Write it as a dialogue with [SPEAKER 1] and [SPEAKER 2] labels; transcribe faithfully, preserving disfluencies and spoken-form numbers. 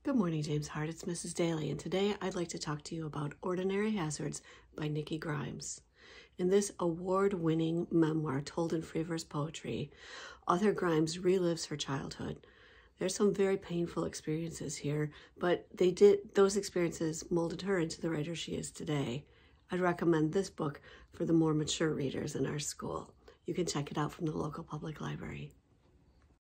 [SPEAKER 1] Good morning, James Hart. It's Missus Daly, and today I'd like to talk to you about Ordinary Hazards by Nikki Grimes. In this award-winning memoir told in free verse poetry, author Grimes relives her childhood. There's some very painful experiences here, but they did those experiences molded her into the writer she is today. I'd recommend this book for the more mature readers in our school. You can check it out from the local public library.